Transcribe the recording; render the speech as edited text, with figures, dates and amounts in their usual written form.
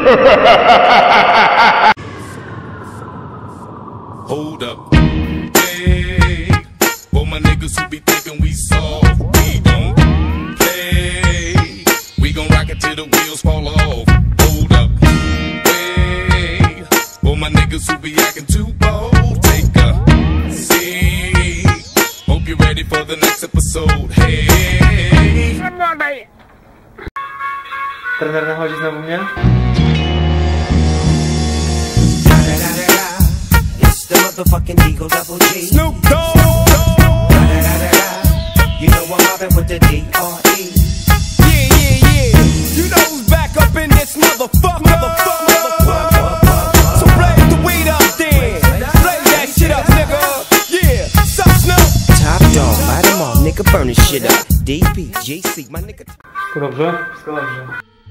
Hold up. Hey, for my niggas who be thinking we soft, we don't play. We gon' rock it till the wheels fall off. Hold up. Hey, for my niggas who be acting too bold, take a seat. Hope you're ready for the next episode. Hey. Trener nachodzi znowu mnie? Snoop Dogg. You know I'm mobbing with the D.R.E. Yeah. You know who's back up in this motherfucker. So play the weed up then. Play that shit up, nigga. Yeah. Sup, Snoop. Top dog, light 'em all, nigga, burn this shit up. DPGC, my nigga. Wszystko dobrze? Wszystko dobrze.